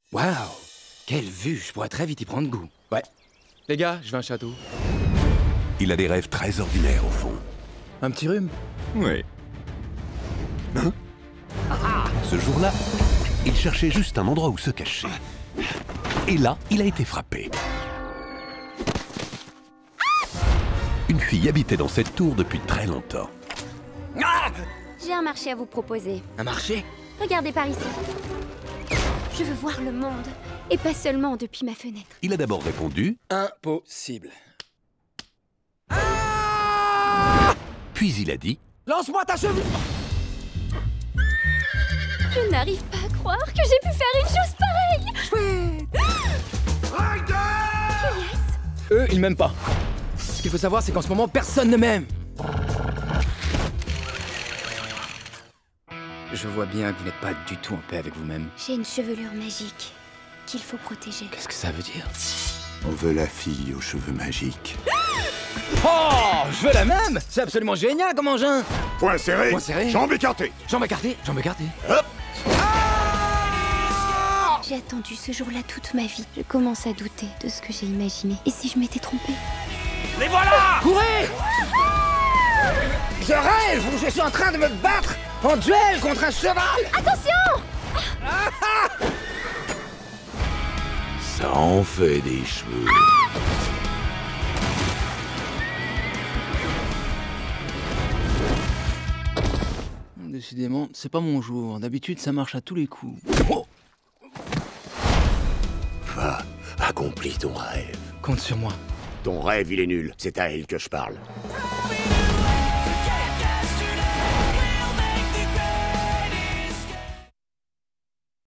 Waouh! Quelle vue! Je pourrais très vite y prendre goût. Ouais. Les gars, je veux un château. Il a des rêves très ordinaires au fond. Un petit rhume? Oui. Hein? Ce jour-là, il cherchait juste un endroit où se cacher. Et là, il a été frappé. Une fille habitait dans cette tour depuis très longtemps. J'ai un marché à vous proposer. Un marché? Regardez par ici. Je veux voir le monde, et pas seulement depuis ma fenêtre. Il a d'abord répondu, Impossible. puis il a dit, Lance-moi ta cheville! Je n'arrive pas à croire que j'ai pu faire une chose pareille. Eux, ils m'aiment pas. Ce qu'il faut savoir, c'est qu'en ce moment, personne ne m'aime. Je vois bien que vous n'êtes pas du tout en paix avec vous-même. J'ai une chevelure magique qu'il faut protéger. Qu'est-ce que ça veut dire? On veut la fille aux cheveux magiques. Oh! Je veux la même! C'est absolument génial comme engin! Point serré, Point serré. jambes écartées. Jambes écartées, jambes écartées. Hop. J'ai attendu ce jour-là toute ma vie. Je commence à douter de ce que j'ai imaginé. Et si je m'étais trompée? Les voilà! Courez! Je rêve où je suis en train de me battre en duel contre un cheval! Attention! ça en fait des cheveux. Décidément, c'est pas mon jour. D'habitude, ça marche à tous les coups. Oh! Va, accomplis ton rêve. Compte sur moi. Ton rêve, il est nul. C'est à elle que je parle.